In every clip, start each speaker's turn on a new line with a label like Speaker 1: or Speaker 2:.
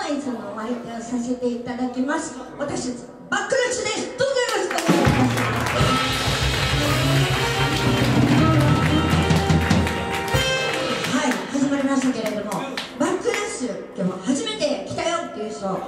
Speaker 1: いつもお相手をさせていただきます。私たちバックラッシュです。どうぞよろしくお願いします。はい、始まりましたけれども、バックラッシュ今日初めて来たよっていう人あ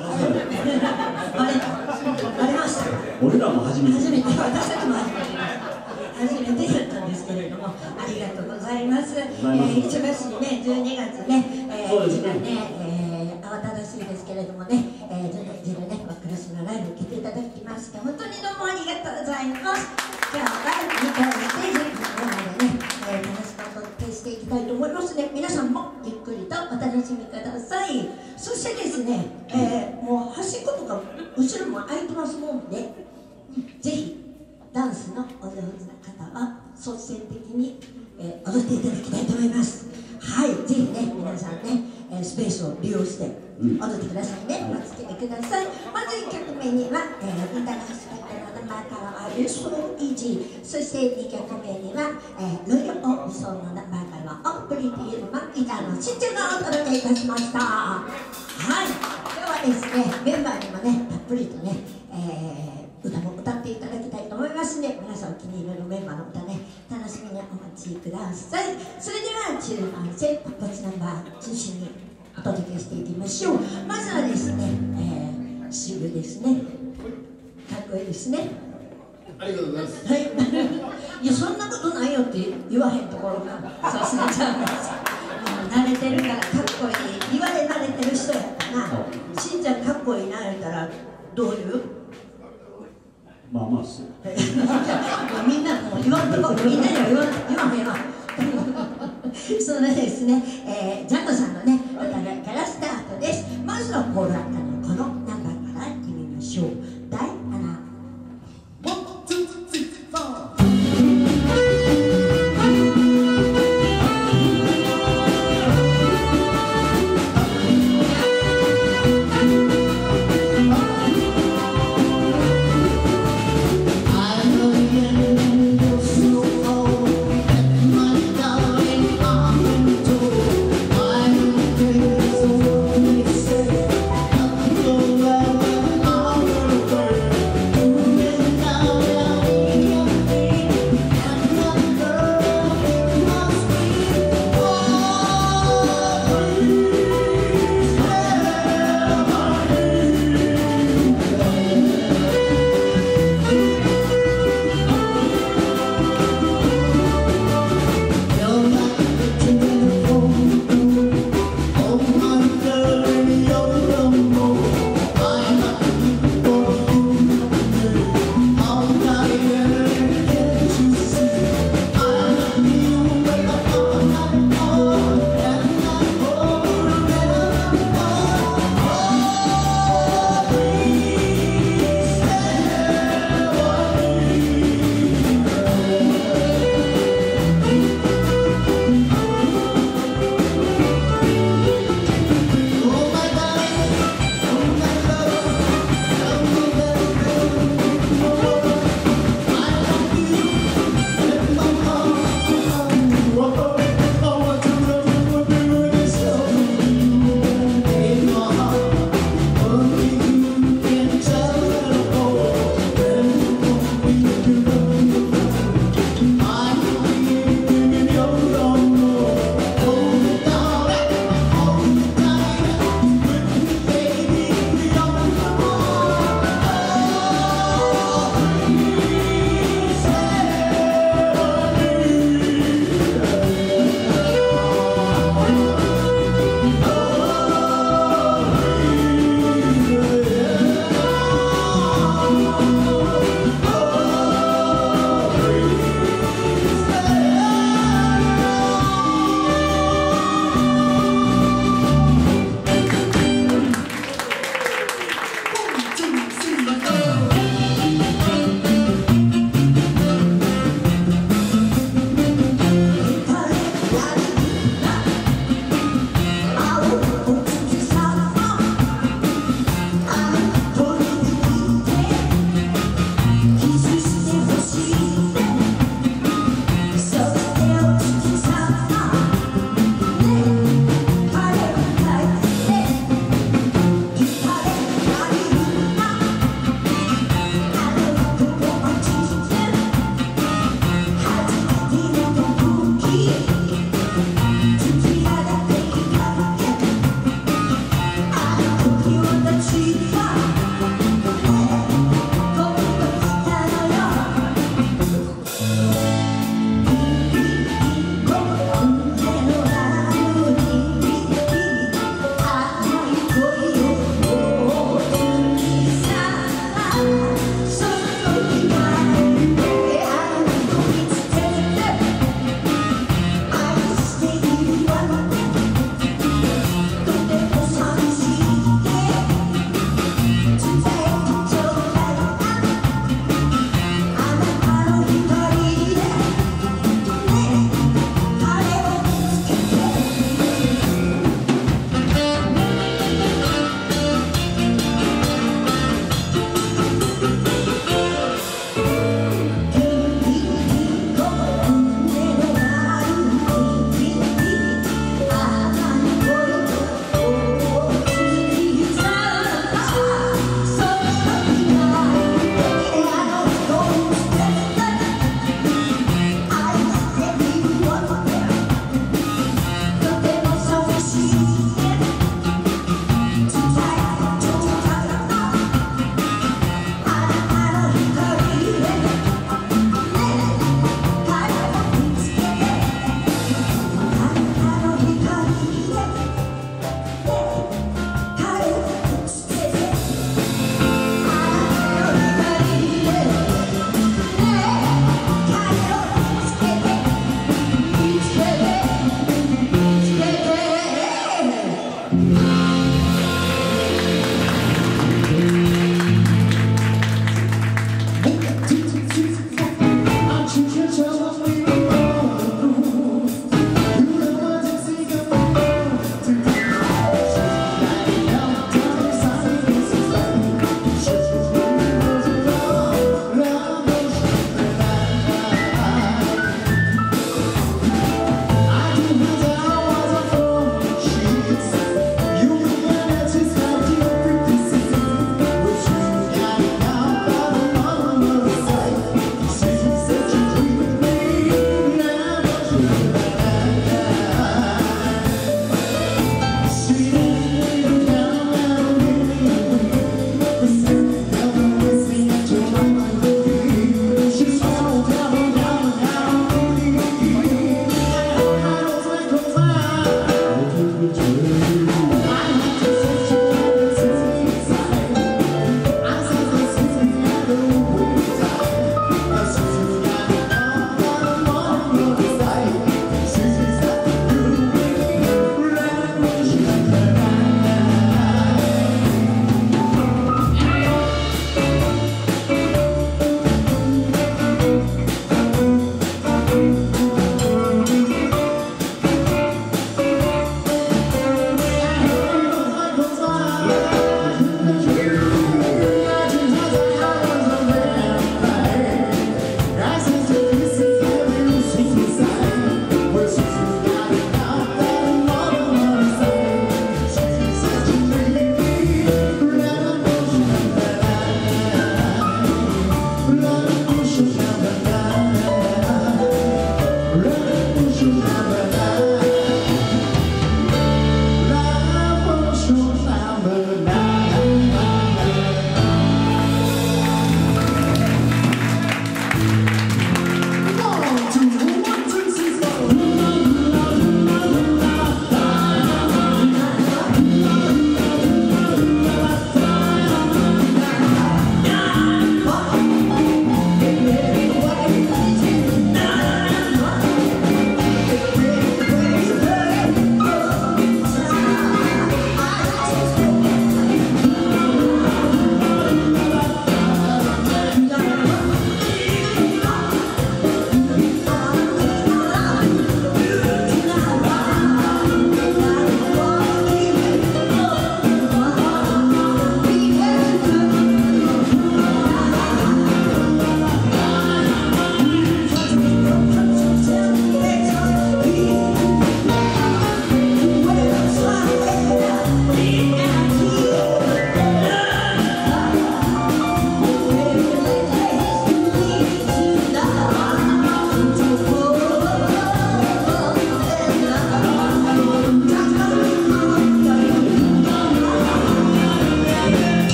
Speaker 1: りました。
Speaker 2: 俺らも初めて、
Speaker 1: 私たちも初めてだったんですけれども、ありがとうございます。忙しいね、12月ね、
Speaker 2: そうですね、
Speaker 1: 慌ただしいですけれどもね、順々ね、バックラッシュのライブ来ていただきまして、本当にどうもありがとうございます。今日は2回のステージ、ここまでね、楽しくお届けしていきたいと思いますね。皆さんもゆっくりとお楽しみください。そしてですね、もう端っことか後ろも空いてますもんで、ぜひダンスのお上手な方は率先的に、踊っていただきたいと思います。はい、ぜひね、皆さんね、スペースを利用して踊ってくださいね。お付き合いください。まず1曲目には、インターナショナルの名前からは So Easy。そして2曲目には、ロイヤル・オブソンの名前からはオープリティーのギターのしんちゃんがお届けいたしました。はい、今日はですね、メンバーにもね、たっぷりとね、歌も歌っていただきたいと思いますね。皆さんお気に入りのメンバーの歌ね、楽しみにお待ちください。それでは中盤戦ポップスナンバー中心にお届けしていきましょう。まずはですね、シングルですね。かっこいいですね。
Speaker 3: ありがとうございます。
Speaker 1: はい。いや、そんなことないよって言わへんところがさすがちゃんです。慣れてるからかっこいい。言われ慣れてる人やったな。しんちゃんかっこいいな言ったらどういう？
Speaker 2: まあまあっすよ。
Speaker 1: みんなもう言わんとこ、みんなには言わへんわ。そのですね、ジャンボさんのね、歌からスタートです。まずはポール・アンカのこのナンバーからいってみましょう。第7。
Speaker 3: So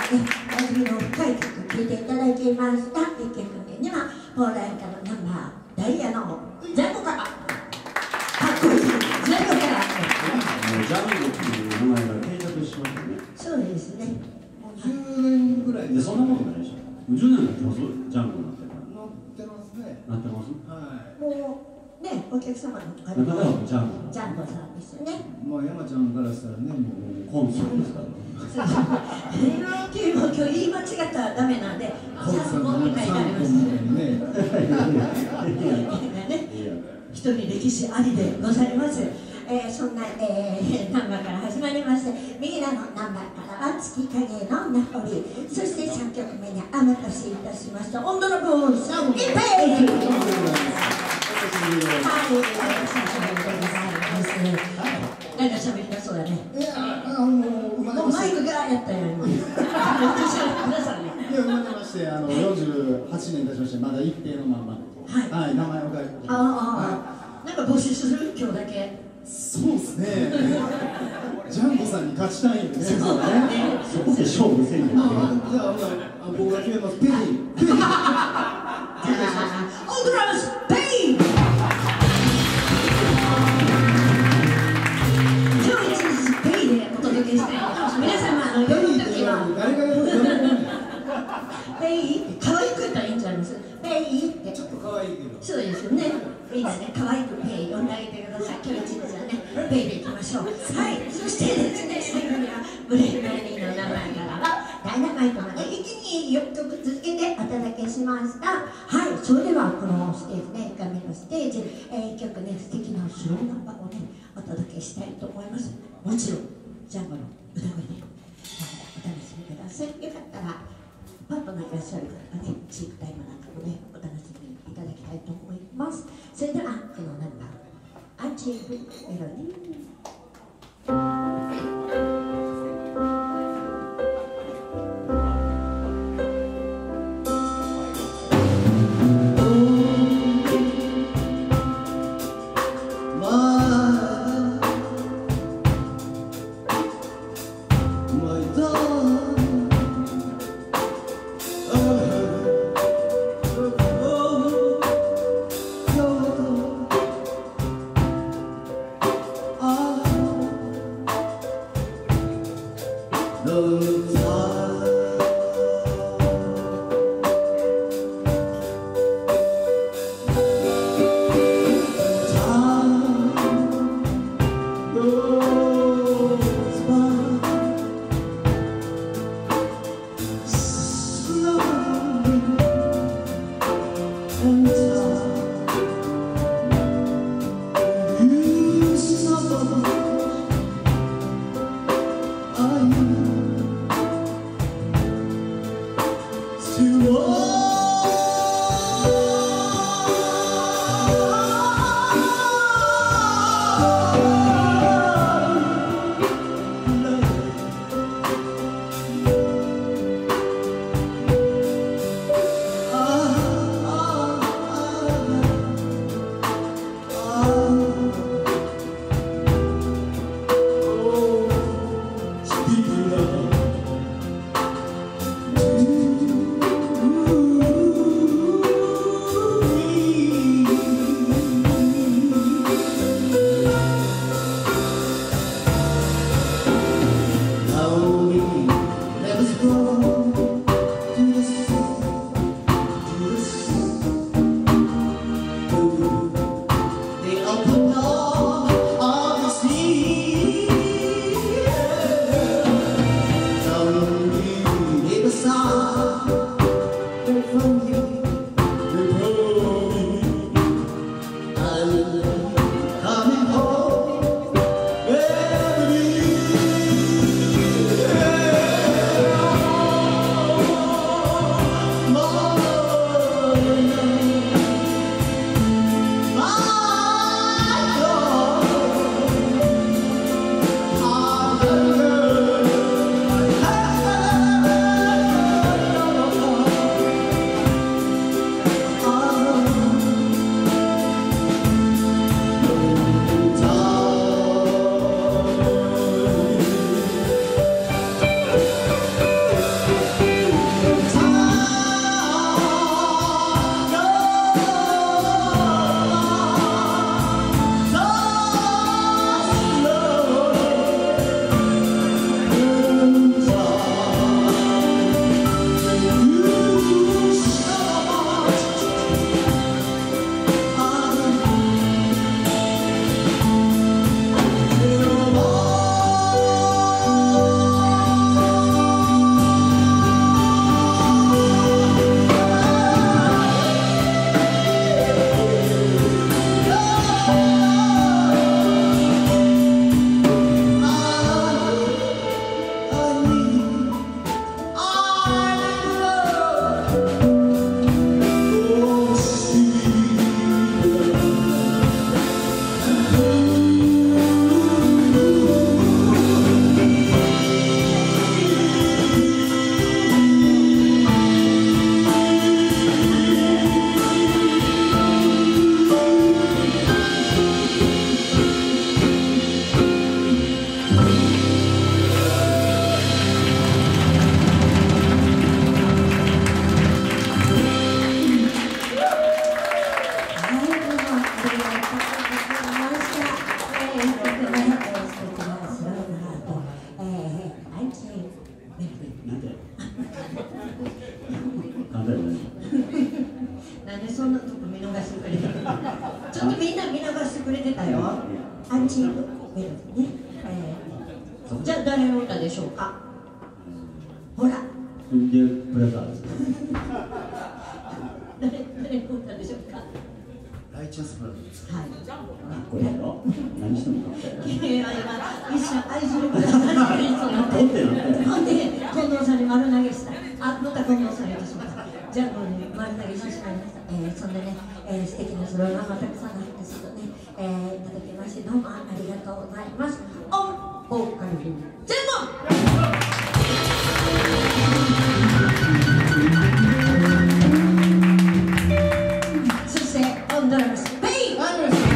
Speaker 1: ね、味の深い曲聴いていただきました。1曲目にはポーライカのナンバーダイヤのジャンゴから、かっこいいジャンゴから、
Speaker 2: ジャンゴっていう名前が定着しましたね。
Speaker 1: そうですね。
Speaker 3: もう10年ぐらい
Speaker 2: でそんなことないでしょ。10年経ってますジャンゴになってから。
Speaker 3: 乗ってますね。
Speaker 2: なってます。
Speaker 3: は
Speaker 1: もうね、お客様の方
Speaker 2: 中ではジャンゴ。
Speaker 1: ジャンゴさんですよね。
Speaker 3: い。まあ山ちゃんからしたらね、もう
Speaker 2: コンソーですから。
Speaker 1: 今日言い間違ったらダメなんで、
Speaker 3: コン
Speaker 1: ジャンゴみたいになります
Speaker 3: ね。
Speaker 1: ね。一人歴史ありでございます。そんな、ナンバーから始まりまして、右側のナンバーからは月影のナポリ、そして3曲目にアマタシいたしましたオンドラボールサウンドイペイ。はい、久しぶりでございます。なんか喋りだそうだね。
Speaker 3: うま
Speaker 1: もうマイクがやったよ今。くださいね。
Speaker 3: いや、生まれまして、48年経ちまして、まだ一定のまんま。
Speaker 1: はい。
Speaker 3: はい、名前を書いて。
Speaker 1: なんか募集する今日だけ。
Speaker 3: そうですね。ジャンボさんに勝ちたいんでね。
Speaker 1: そうだね。
Speaker 2: そこで勝負せんじゃない。
Speaker 3: じゃあ、僕が決めます。ペリー。ペリー。
Speaker 1: オンドラムスペイン。今日一日ペイでお届けしたい。皆様呼ぶときは
Speaker 3: 誰が呼ぶの？
Speaker 1: ペイ可愛く言ったらいいんじゃないですか。ペイって
Speaker 3: ちょっと可愛いけど。
Speaker 1: そうですよね。いいですね。可愛くペイ呼んであげてください。今日一日はね、ペイでいきましょう。はい。そしてですね、最後にはブレイクメリーの名前からはダイナマイトまで1、2、4曲続けてお届けしました。はい。それではこのステージね、1回目のステージ、1曲ね、素敵なスローナンバーをね、お届けしたいと思います。もちろん、ジャンボの歌声で、お楽しみください。よかったら、パートナーいらっしゃる方はね、チークタイムなんかもね、お楽しみいただきたいと思います。それでは、このナンバー、アンチーフメロディー。
Speaker 3: Coming home,
Speaker 1: そんなとこ見逃してくれてる。ちょっとみんな見逃してくれてたよ。アンチームメロディね。じゃあ誰の歌でしょうか。ほら。
Speaker 2: ブラザーズ。
Speaker 1: 誰の歌でしょうか。
Speaker 3: ライチャスブラザーズ。
Speaker 1: はい。
Speaker 2: これやろ。何してもかっこいい。
Speaker 1: いや一瞬愛するから確かにそうなって。ほんで近藤さんに丸投げした。あ、また近藤さんにしました。ジャンボに丸投げしてしまいました。そんでね、素敵なソロがたくさんの話とね、いただきましてどうもありがとうございます。オンボーカルジャンボ。そしてオンドラムスペイン。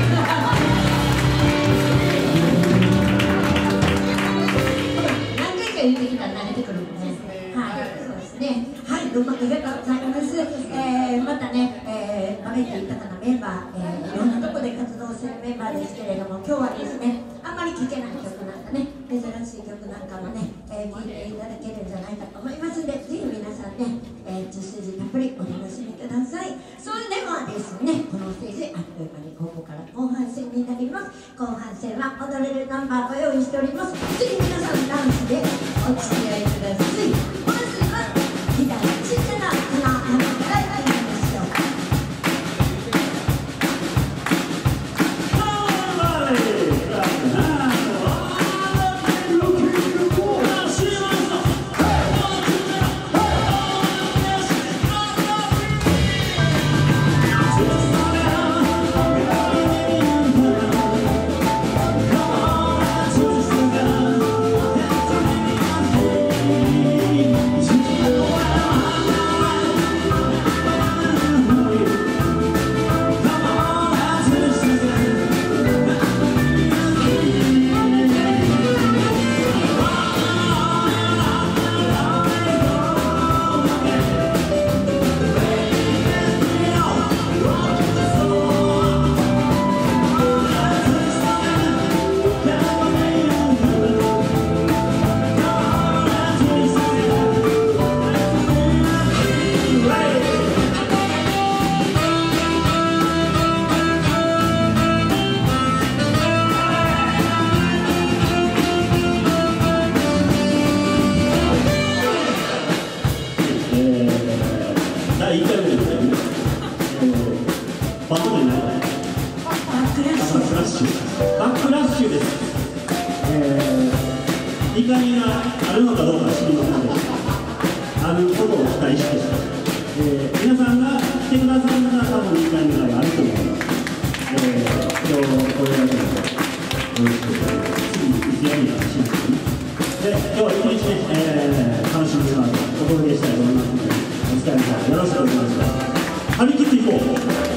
Speaker 1: 言ってきたら慣れてくるんですね。はい、そうですね。はい、どうもありがとうございます。またね、バラエティ豊かなメンバー、いろんなところで活動するメンバーですけれども、今日はですね、あんまり聴けない曲なんかね、珍しい曲なんかもね、聴いていただけるんじゃないかと思いますので、ぜひ皆さんね、10ステージたっぷりお楽しみください。それではですね、このステージ、あっという間にここから後半戦になります。後半戦は踊れるナンバーを用意しております。ぜひ皆さんダンスでお付き合いください。まずはギター小さな花からいきましょう。
Speaker 2: 2回目があるのかどうか知りませんけど、あることを期待して、皆さんが来てくださるなら多分2回目があると思います。今日これだけでよろしくお願いします。次いつやるのかしますけどね。で、今日は一日ね、楽しみにお届けしたいと思いますので、お疲れ様です。よろしくお願いします。張り切っていこう。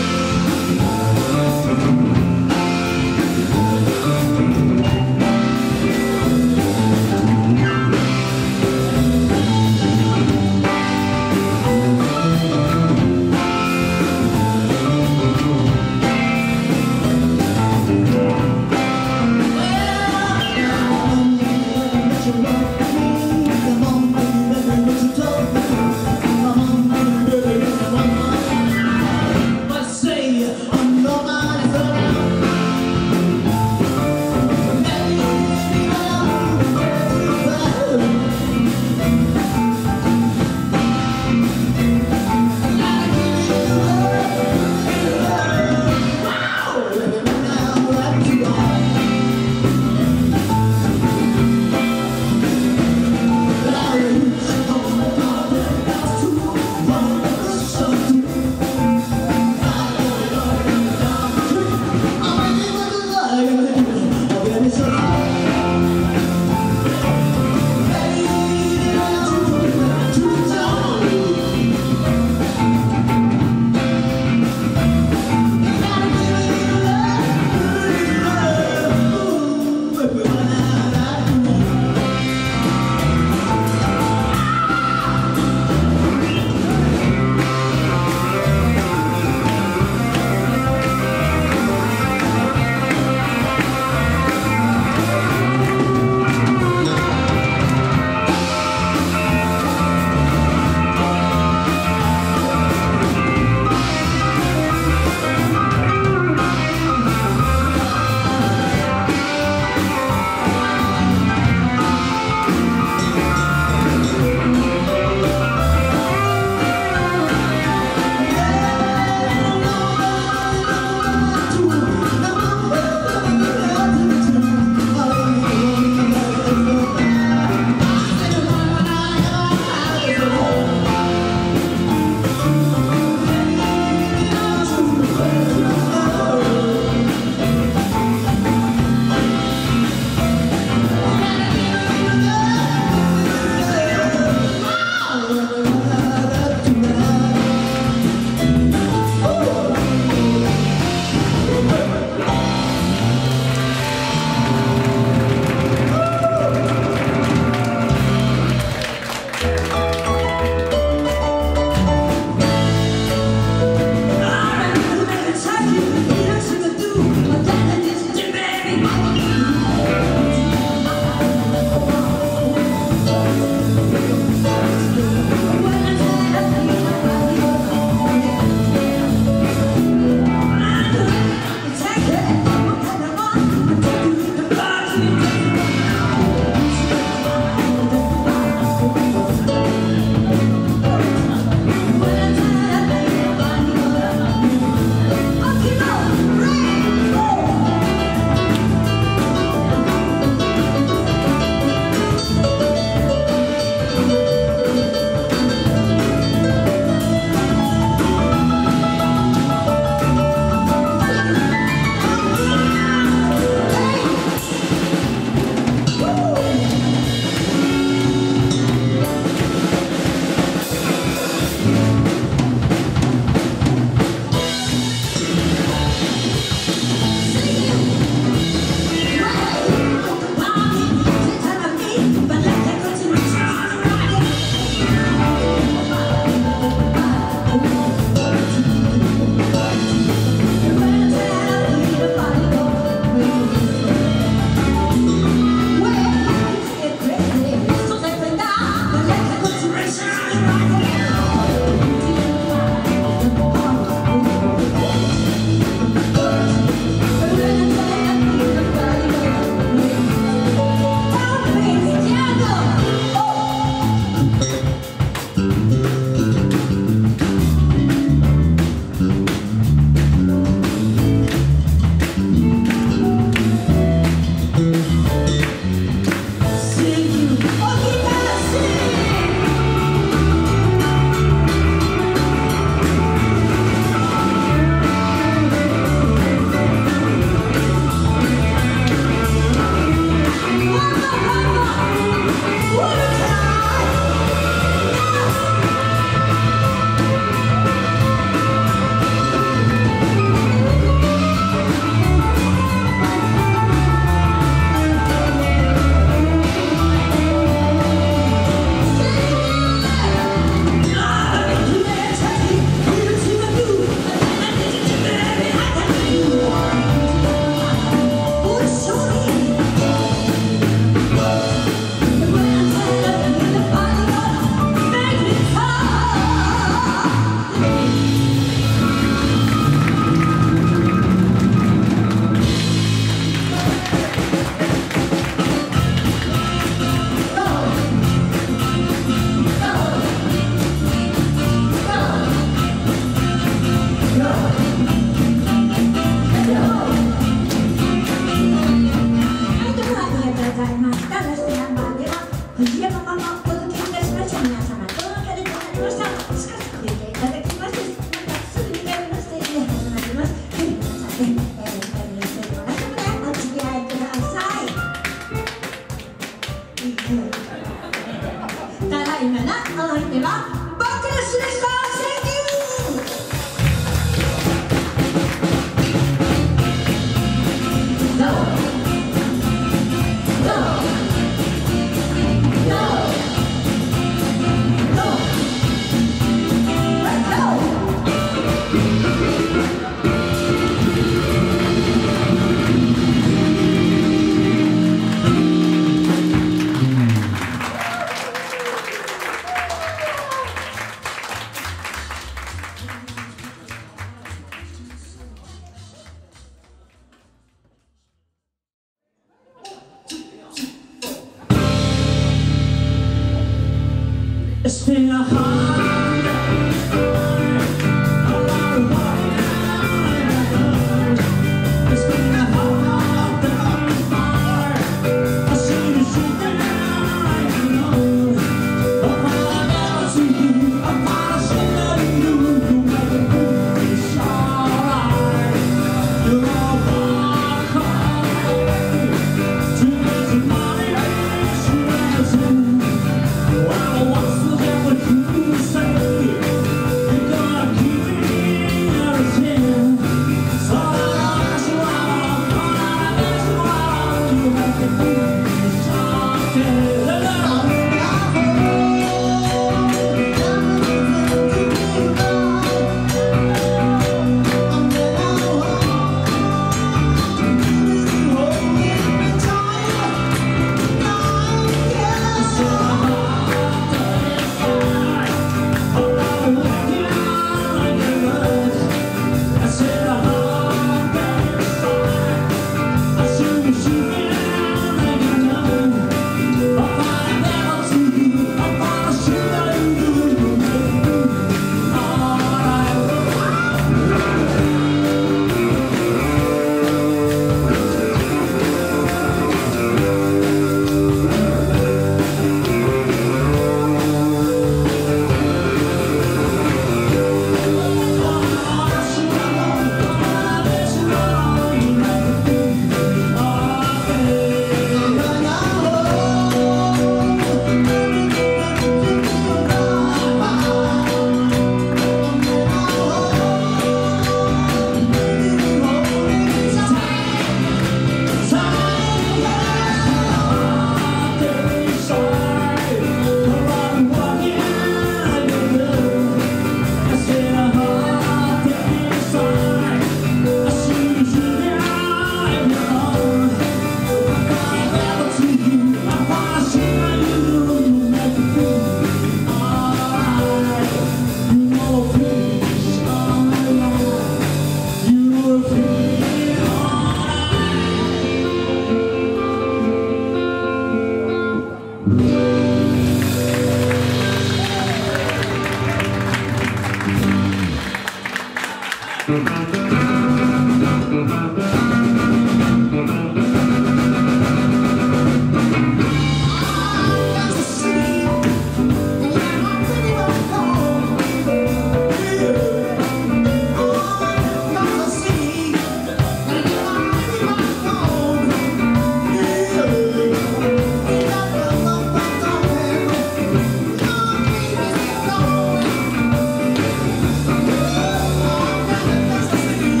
Speaker 4: City.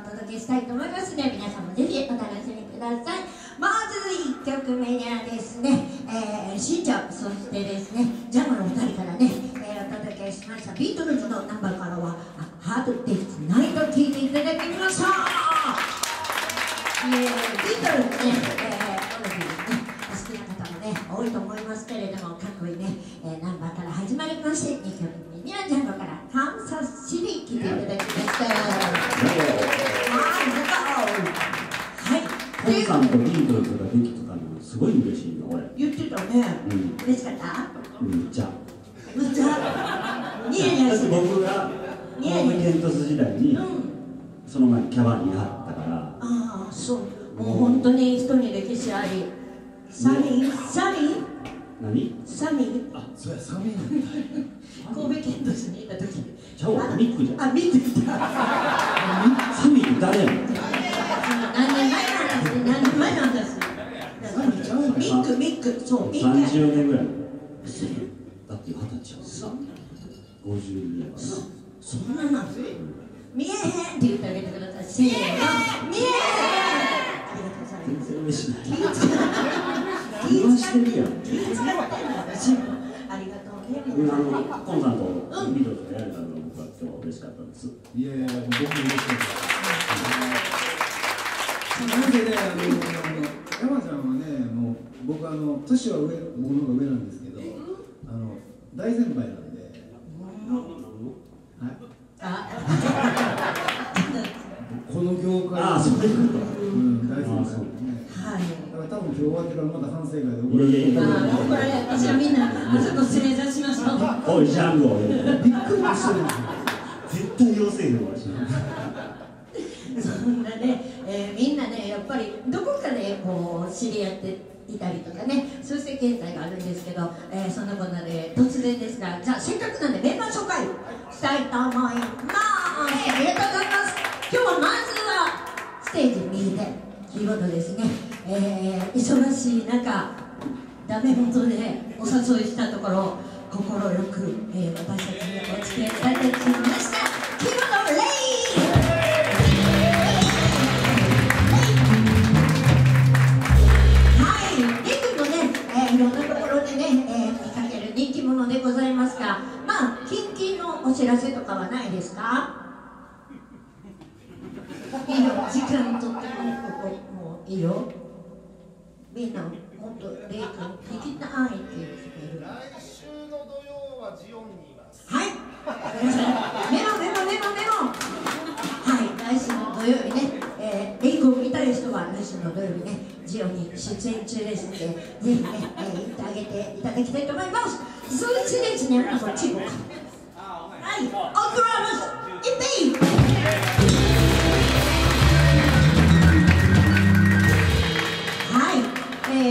Speaker 1: 届けしたいと思いますので、皆さんもぜひお楽しみください。まず1曲目にはですね、しんちゃん、そしてですね、ジャムの2人からね、お届けしましたビートルズのナンバーからは「ハートデイズナイト」聴いていただきましょう。ビートルズね、お好きな方もね多いと思いますけれども、かっこいいね、ナンバーから始まりまして、2曲目にはジャンゴから「カンサスシティ」聴いていただきました。
Speaker 2: コンさんとビートルズができてたのすごい嬉しいよ、俺。
Speaker 1: 言ってたね、嬉しかった？
Speaker 2: じゃあ
Speaker 1: むっちゃニヤニヤしてる。
Speaker 2: 僕がコームケントス時代に、その前にキャバにいはったから。
Speaker 1: ああ、そう、もう本当に人に歴史あり。サミー
Speaker 2: 何？
Speaker 1: サミー、
Speaker 3: あ、そうや、サミー
Speaker 1: 神戸ケントスにいた時。
Speaker 2: ちゃうわ、ミックじゃん。
Speaker 1: あ、ミックいた。
Speaker 2: サミー誰やの？
Speaker 1: 何年前なんです。ミック、そう、ミック。
Speaker 2: 30年ぐらい。だって20歳。そう。50年。
Speaker 1: そんなの。見えへんって言ってあげてください。せーの、見えへん。ありがとうございます。
Speaker 2: 全然嬉しない。
Speaker 1: 気使ってるやん。私もありがとうね。
Speaker 2: コンさんとビートルズがやれたのが僕は今日嬉しかったです。
Speaker 3: いやいや、僕も嬉しかった。なんでね、山ちゃんはね、もう僕年は僕の方が上なんですけど、大先輩なんで。はい。この業界。
Speaker 2: ああ、そういうこと。
Speaker 3: 大先輩なんでね。はい。だから多分今日終わってからまた反省会で怒られる。
Speaker 1: 怒られ、私はみんなあそこ失礼いたしました。
Speaker 2: おい、ジャンゴ。
Speaker 3: びっくりしてるんですよ。
Speaker 2: 絶対要請のわし。
Speaker 1: そんなね、みんなね、やっぱりどこかでこう知り合っていたりとかね、そういう経済があるんですけど、そんなことで突然ですが、じゃあせっかくなんでメンバー紹介したいと思います。ありがとうございます。今日はまずはステージ右でキーボードですね、忙しい中ダメ元でお誘いしたところ快く、私たちにお付き合いいただきましたキーボードレイ。いろんなところでね、見かける人気者でございますが、まあ、近々のお知らせとかはないですか？いいよ、時間とってもういいよ。みんな、もっとレイ君、聞きたいって言ってる。
Speaker 4: 来週の土曜はジオンにいます。
Speaker 1: はい、メモ。はい、来週の土曜日ね、レイ君を見たい人は来週の土曜日ね、ジオに出演中ですので、ぜひね、行ってあげていただきたいと思います。そしてですね、こっちも。はい、オクラムス、イッピー。はい、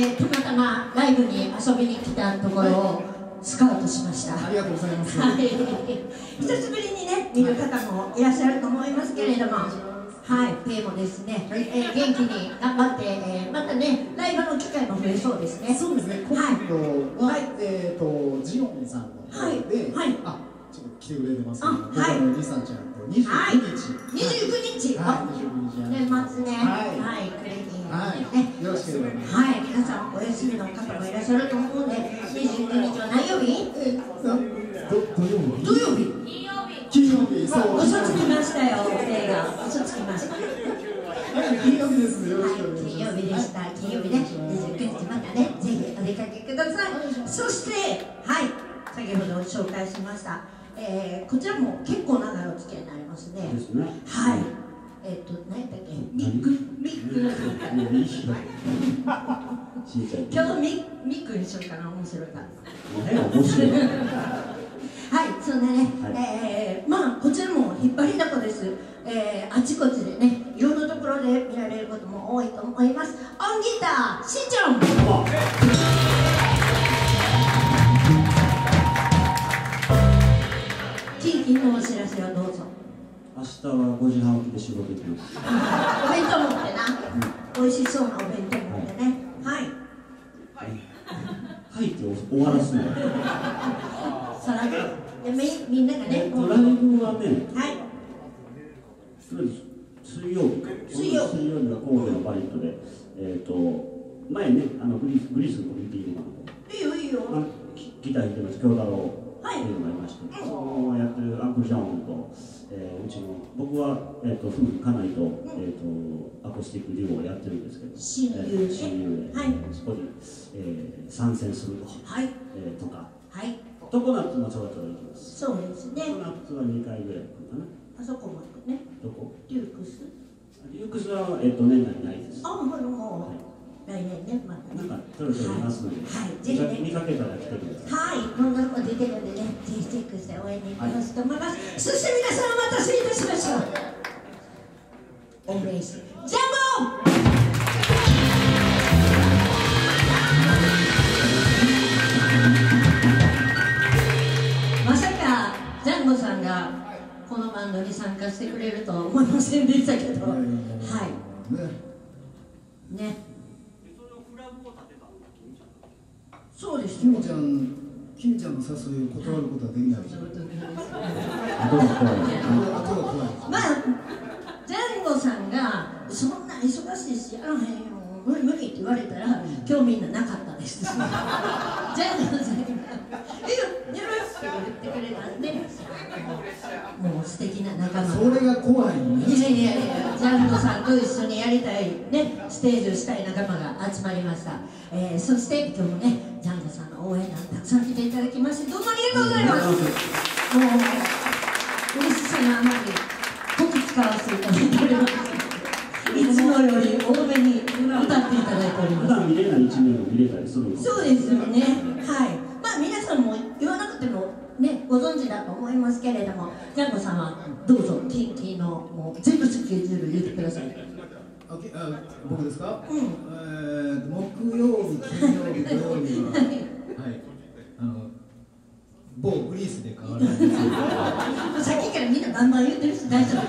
Speaker 1: たまたまライブに遊びに来たところをスカウトしました。
Speaker 3: ありがとうございます。
Speaker 1: はい、久しぶりにね、見る方もいらっしゃると思いますけれども。はい、ペイもですね、元気に頑張って、またね、ライブの機会も増えそうですね。
Speaker 3: そうですね、今度は、ジオンさんの方で、あ、ちょっと来てくれてますけど、リサちゃんと29日。
Speaker 1: 29日。年末ね、はい、クレイジーね。
Speaker 3: よろしければ。
Speaker 1: はい、皆さんお休みの方もいらっしゃると思うので、29日は何曜日？土曜日。
Speaker 3: 金曜日、そう。
Speaker 1: 嘘つきましたよ、映画。嘘つきました。
Speaker 3: 金曜日です。よろしくお願いします。
Speaker 1: 金曜日でした。金曜日ね、29日またね、ぜひお出かけください。そして、はい、先ほど紹介しました。こちらも結構長いお付き合いになりますね。
Speaker 2: ですね。
Speaker 1: はい。何やったっけ？ミック。今日ミックにしようかな、面白いから。
Speaker 2: 面白い。
Speaker 1: はい、そんなね、まあこちらも引っ張りだこです。あちこちでね、いろんなところで見られることも多いと思います。オンギター、しんちゃん。近々のお知らせをどうぞ。
Speaker 2: 明日は5時半起きで仕事行きます。
Speaker 1: お弁当持ってな、美味しそうなお弁当持ってね。はい。
Speaker 2: はいって終わらすの。
Speaker 1: さらっと。みんながね。
Speaker 2: ライブはね、
Speaker 1: はい。
Speaker 2: とりあえず水曜日は神戸のバイトで、前ねグリスのコミュニティの
Speaker 1: いいよ
Speaker 2: ギター弾いてます京太郎っていうのがいまして、そのやってるアンクルジャンと、うちの僕は、夫婦家内と、アコースティックデュオをやってるんですけど、親友で、そこに、参戦すると、とか、トコナッツもちょろちょろ行きます。
Speaker 1: そうですね。
Speaker 2: トコナッツは2回ぐらい来るかな。
Speaker 1: あそこまでね。
Speaker 2: どこ？
Speaker 1: リュークス
Speaker 2: は、年内ないです。
Speaker 1: もう来年ね、また
Speaker 2: なんかちょろちょろいますので、
Speaker 1: ぜひね、
Speaker 2: 見かけたら来てください。
Speaker 1: こんなのも出てるんでね、ぜひチェックして応援に行きますと思います。そして皆さんお待たせいたしました。オンレイスジャンボまさかジャンボさんがこのバンドに参加してくれるとは思いませんでしたけど、ね。そうです。
Speaker 3: キミちゃんの誘いを断ることはできないでしょ。
Speaker 1: まあジャンボさんがそんな忙しいしやらへんよ無理って言われたら今日みんななかったです。ジャンボさんがやるって言ってくれたんで、もう素敵な仲間。
Speaker 3: それが怖いね。
Speaker 1: いやジャンボさんと一緒にやりたいねステージをしたい仲間が集まりました。そして今日もねジャンボさんの応援団たくさん来ていただきましてどうもありがとうございます。もう嬉しさのあまりこき使わせていただいております。いつもより多めに歌っていただいております。
Speaker 2: 普段見れない一面を見れたりするの。
Speaker 1: そうですよね。まあ皆さんも言わなくてもねご存知だと思いますけれども、ジャンボさんはどうぞ近々のもう全部スケジュール入れてください。
Speaker 3: 僕ですか？木曜日、金曜日、土曜日は某グリースで変わらないです。
Speaker 1: さっきからみんなバンバン言ってるし大丈夫です。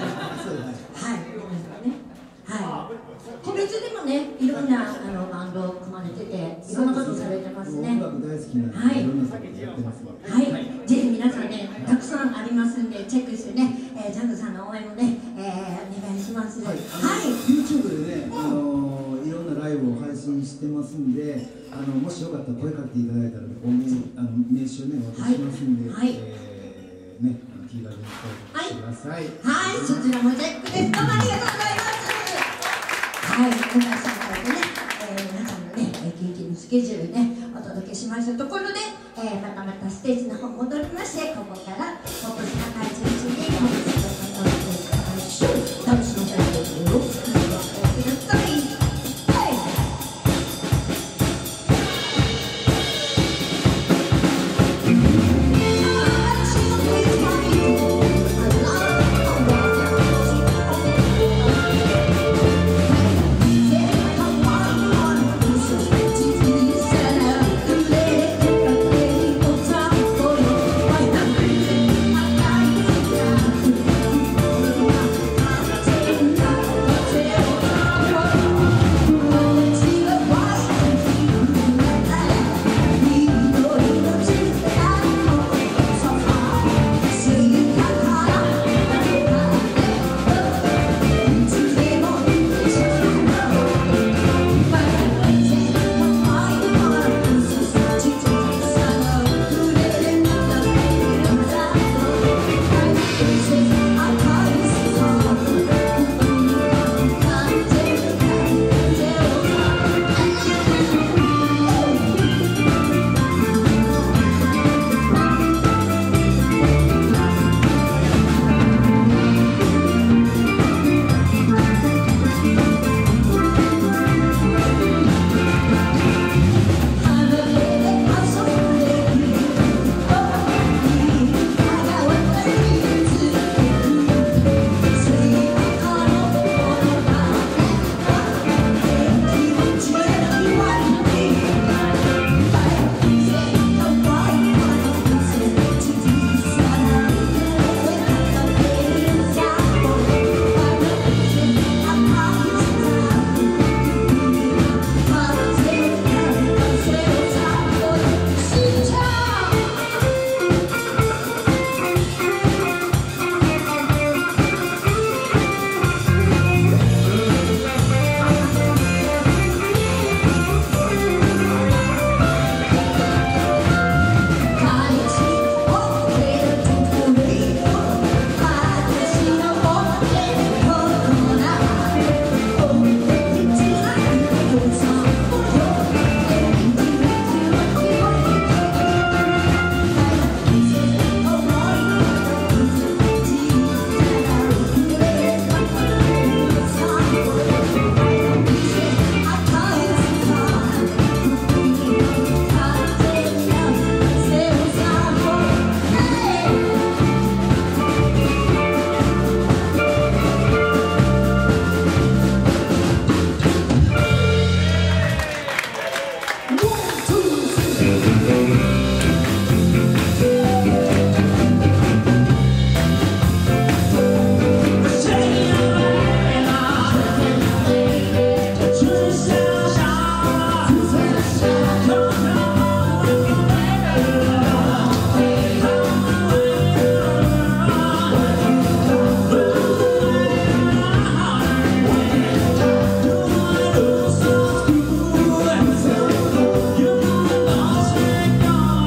Speaker 1: 個別でもねいろんなバンドを組まれてていろんなことされてますね。
Speaker 3: 音楽大好きなんでいろんなことやってますので、
Speaker 1: ぜひ皆さんねたくさんありますんでチェックしてね、ジャンボさんの応援もね、お願いします。
Speaker 3: YouTube でねいろんなライブを配信してますんで、もしよかったら声かけていただいたら名刺をねお渡ししますんで、気軽に声かけてください。
Speaker 1: そちらもチェックです。どうもありがとうございます。皆さんからね、皆さんのね近々のスケジュールねお届けしましたところで、またステージの方戻りまして、ここからポップス高い中心にポップスの方をしていきましょう。ダンスの最後を作ってください。
Speaker 5: You're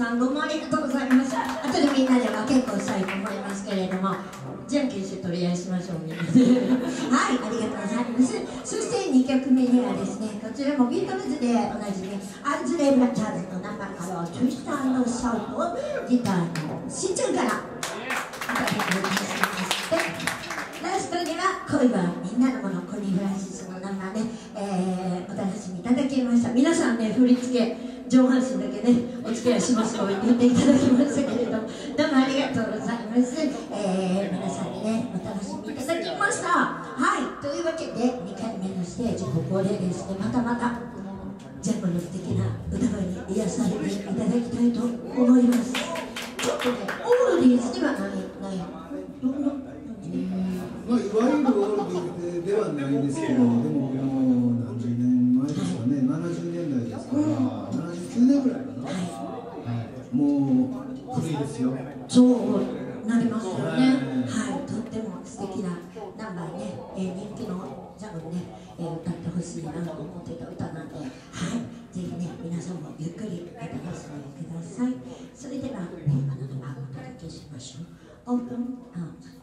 Speaker 1: さんどうもありがとうございます。後でみんなでは結構したいと思いますけれども、じゃんけんして取り合いしましょうみんなではい、ありがとうございます。そして2曲目にはですね、こちらもビートルズでおなじみアンズレ・ブラチャーズの中から「トゥイスターのシャウト」をギターのしんちゃんからいただきまして、ラストには「恋はみんなのもの」コニー・フランシスの生で、お楽しみいただきました。皆さんね、振り付け上半身だけねお付き合いしますと言っていただきましたけれども、どうもありがとうございます。皆さんにねお楽しみいただきました。はい、というわけで2回目のステージここでですね、またジャンゴの素敵な歌声に癒されていただきたいと思います。ちょっとねオールディーズではないどんな
Speaker 3: まあ、いわゆるオールディーズではないですけど、でももう何十年前ですかね、70年代ですから、79年ぐらいかな、もう古いですよ。
Speaker 1: そうなりますよね。はい、とっても素敵なナンバーね、人気のジャムね、歌ってほしいなと思ってた歌なんで、はい、ぜひね皆さんもゆっくりお楽しみください。それではね、お届けしましょう。オープンアウト。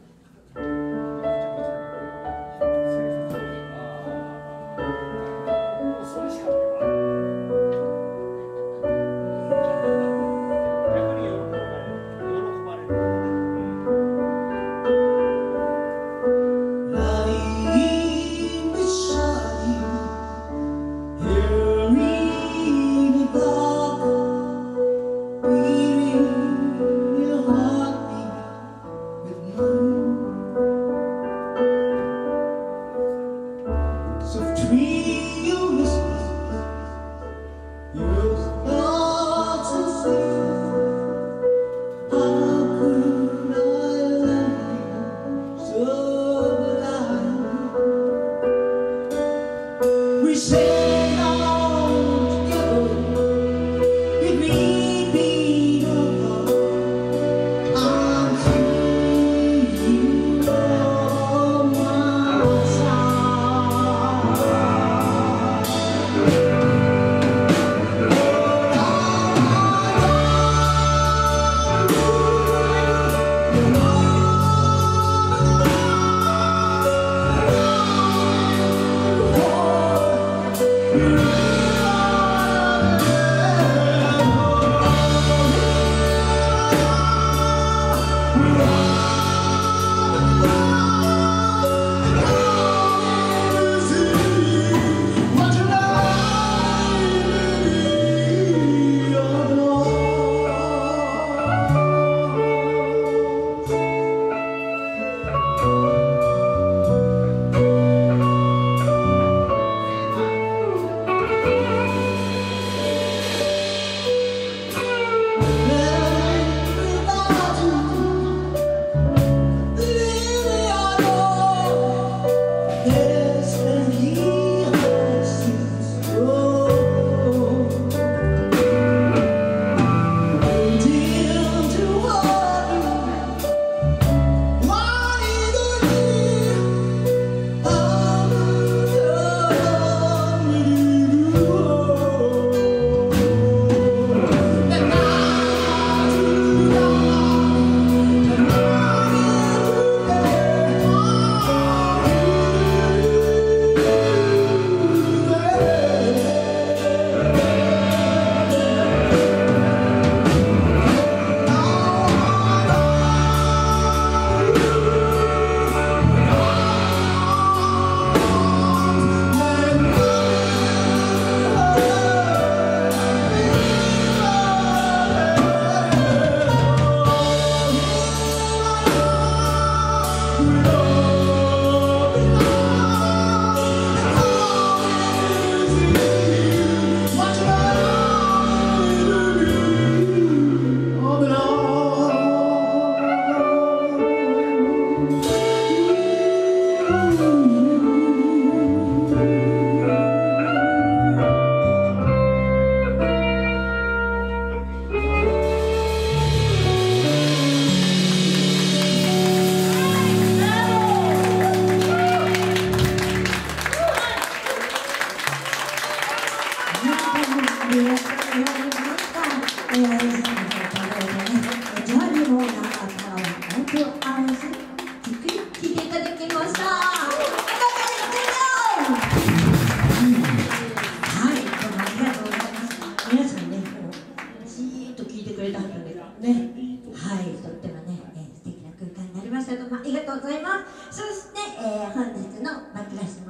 Speaker 3: My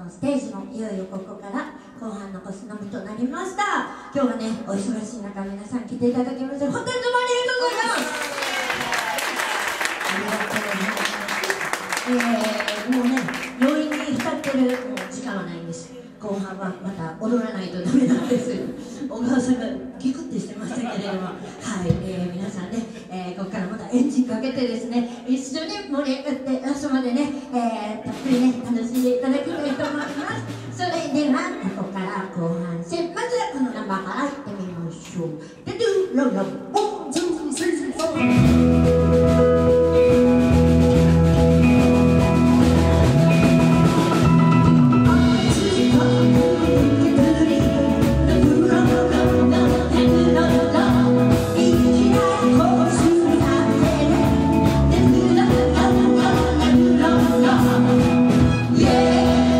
Speaker 1: ステージもいよいよここから後半のコスのみとなりました。今日はねお忙しい中皆さん来ていただきまして本当にどうもありがとうございます。ありがとうございます。もうね余韻に浸ってる時間はないんです。後半はまた踊らないとダメなんです。小川さんがギクッてしてましたけれども、はい、皆さんね、ここからまたエンジンかけてですね、一緒に盛り上がってラストまでね、たっぷりね楽しんでいただきたいと思います。それではここから後半戦、まずはこのナンバーからいってみましょう。デドゥロロボンズンセンセンソン。Yeah.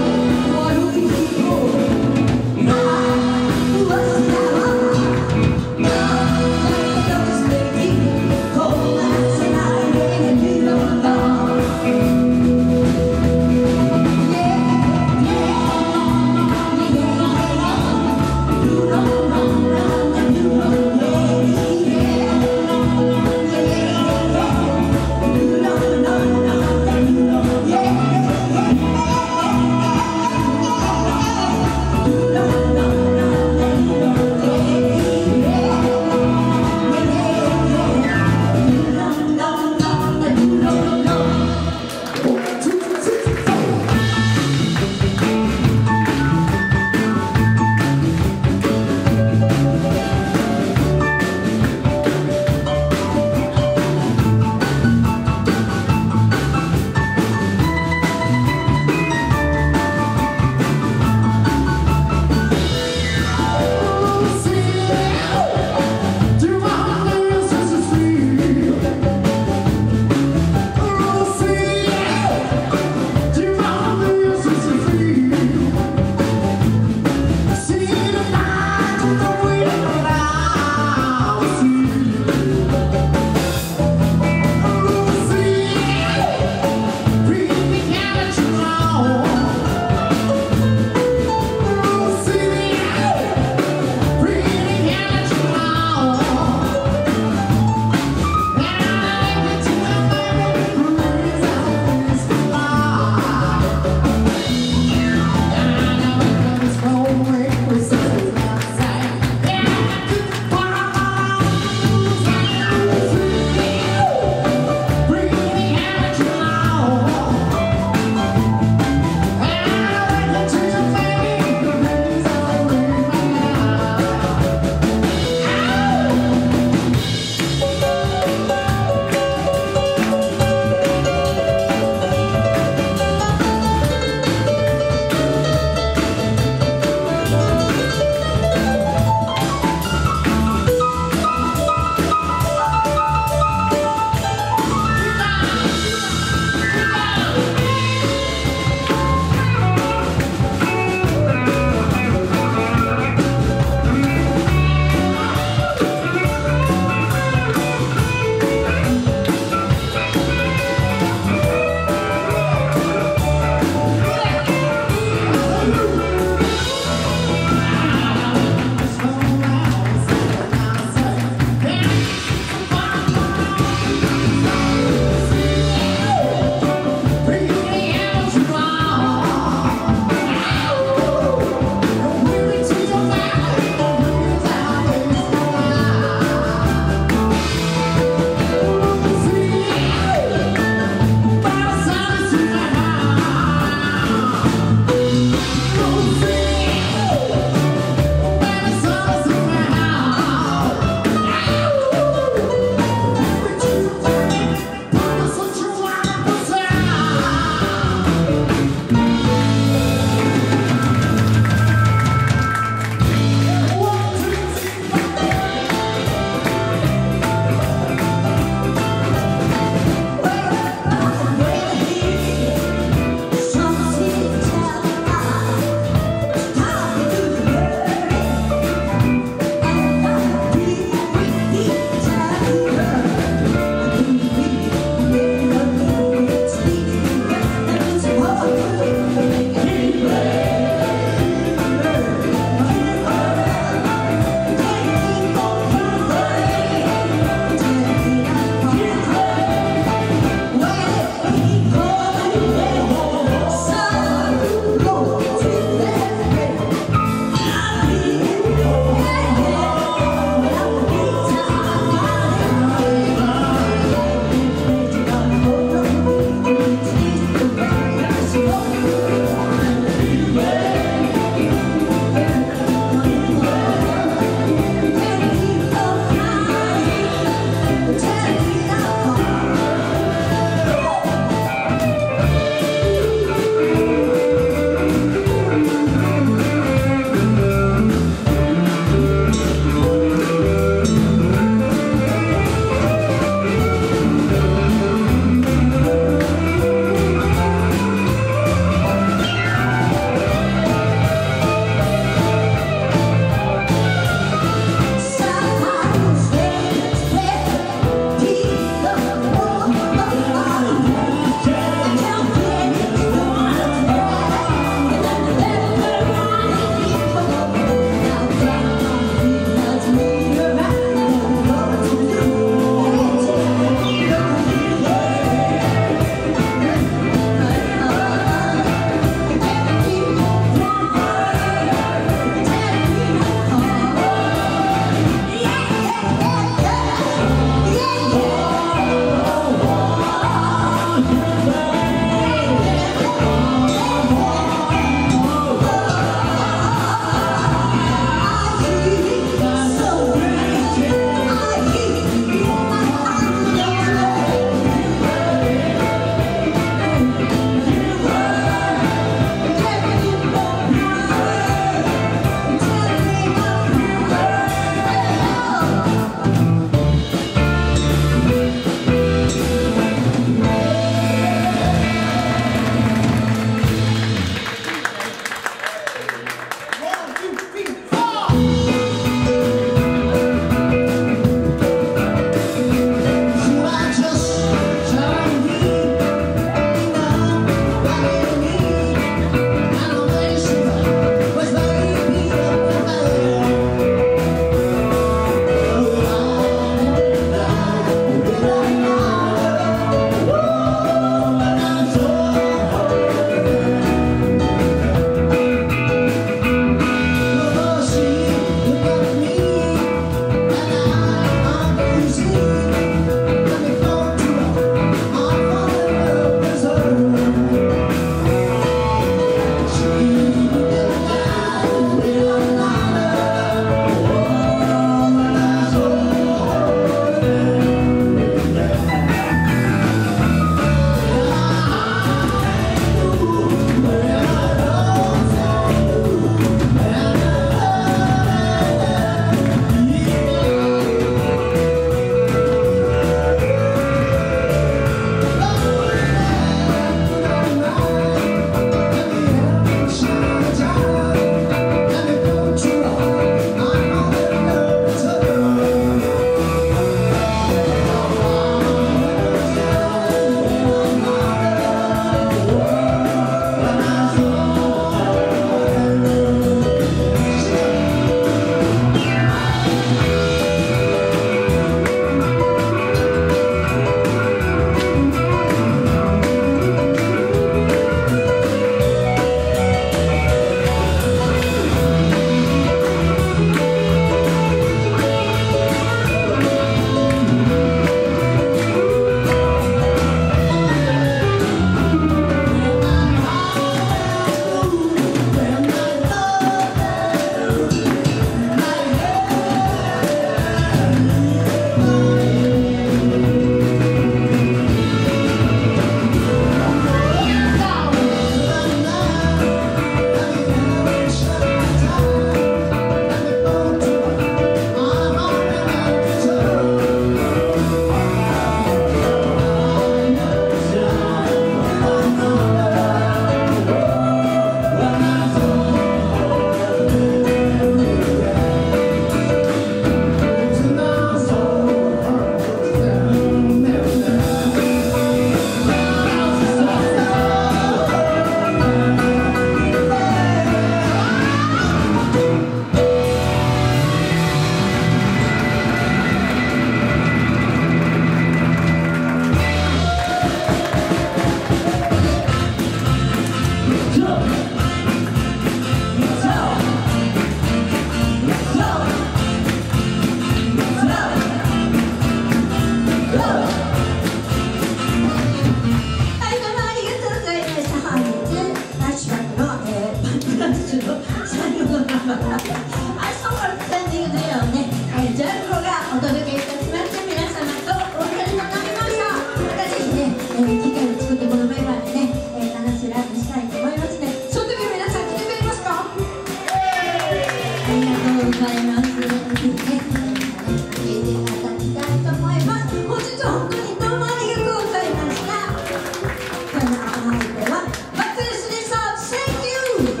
Speaker 1: そうな感じのね、ジャンゴがお届けいたしまして、皆様とお別れとなりました。またぜひね、次回を作ってこのメンバーでね、楽しいライブしたいと思いますね。その時皆さん来てくれますか？ありがとうございます。ぜひね、聞いていただきたいと思います。本日は本当にどうもありがとうございました。今日のお相手はマックスでした。Thank you!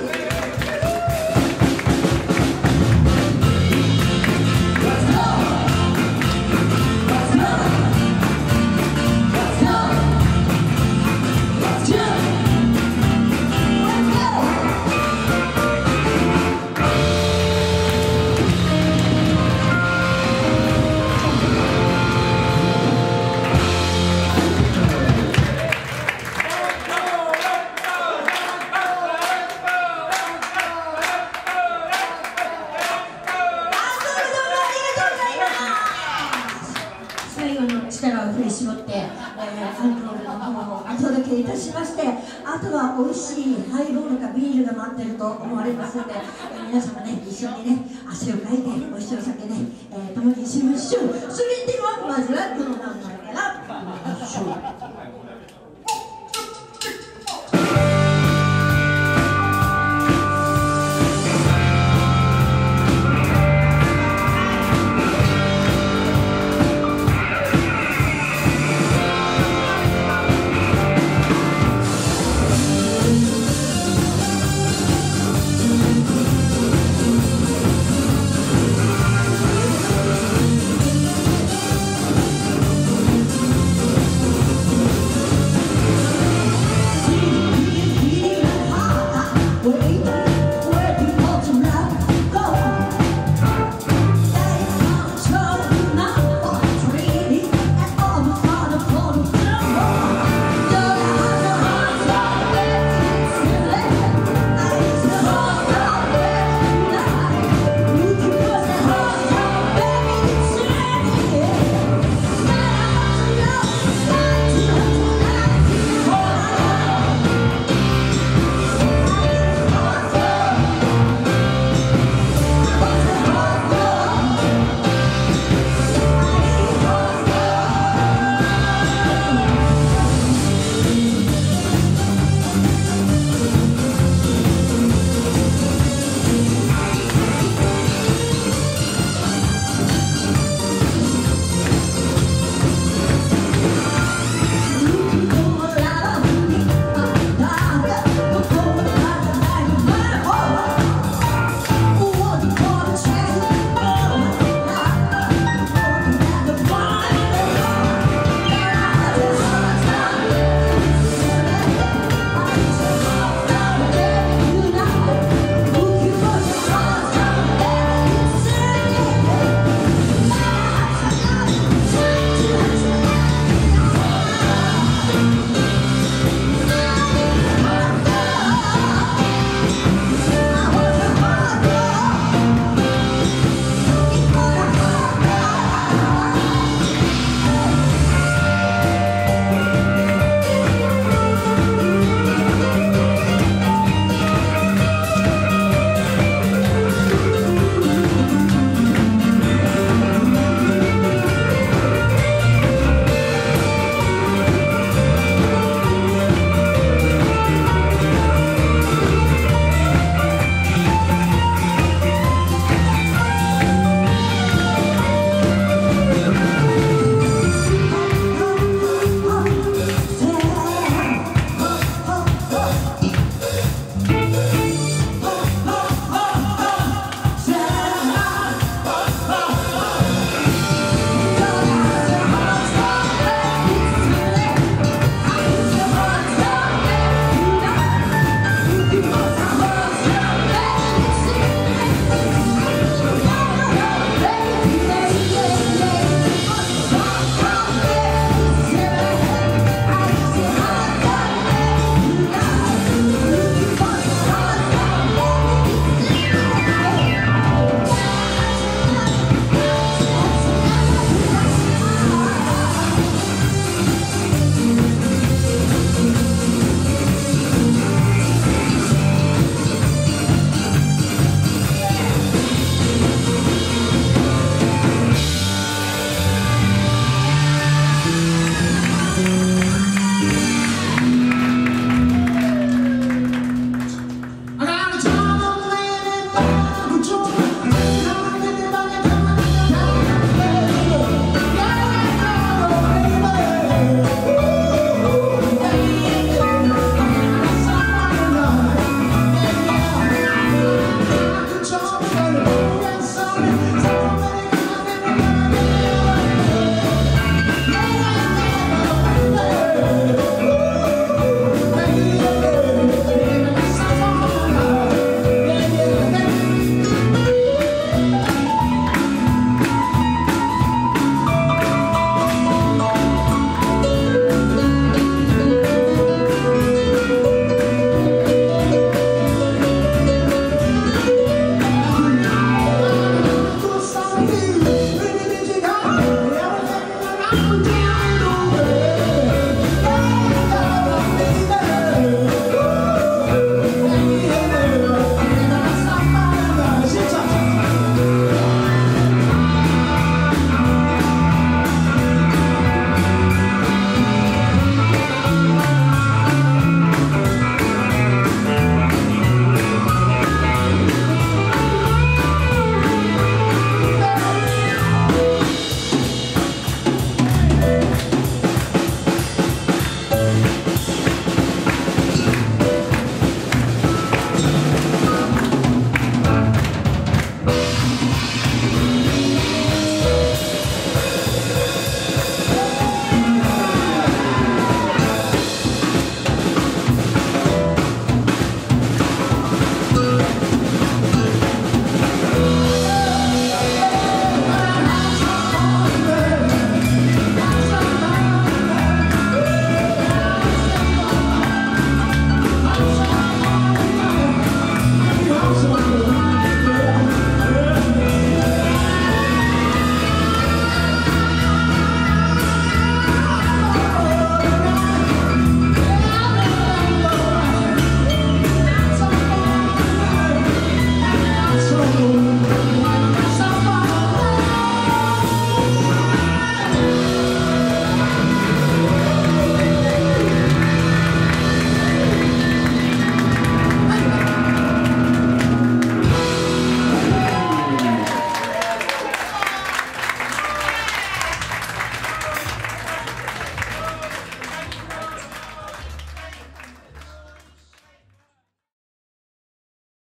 Speaker 1: 最後の力を振り絞って、アンコールの方をお届けいたしまして、あとは美味しいハイボールかビールが待ってると思われますので、皆様ね、一緒にね、汗をかいて、美味しいお酒ね、共にしましょう。それでは、まずはこの名前から、